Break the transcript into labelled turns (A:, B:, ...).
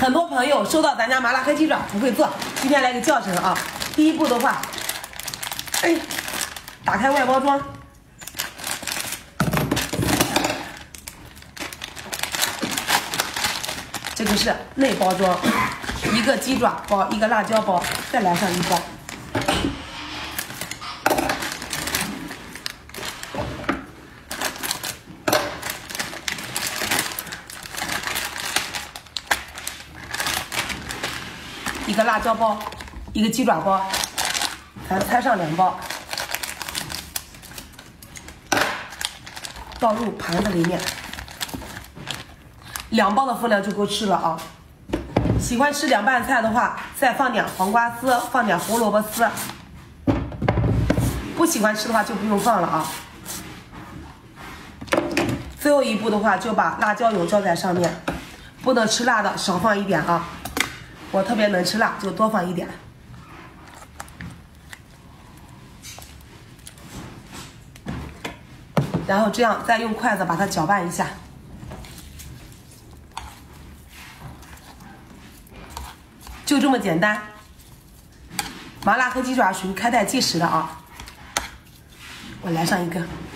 A: 很多朋友收到咱家麻辣黑鸡爪不会做，今天来个教程啊。第一步的话，打开外包装，这个是内包装，一个鸡爪包，一个辣椒包，再来上一包。一个辣椒包，一个鸡爪包，咱拆上2包，倒入盘子里面，2包的分量就够吃了啊。喜欢吃凉拌菜的话，再放点黄瓜丝，放点胡萝卜丝。不喜欢吃的话就不用放了啊。最后一步的话，就把辣椒油浇在上面，不能吃辣的少放一点啊。我特别能吃辣，就多放一点。然后这样再用筷子把它搅拌一下。就这么简单。麻辣黑鸡爪属于开袋即食的啊。我来上一个。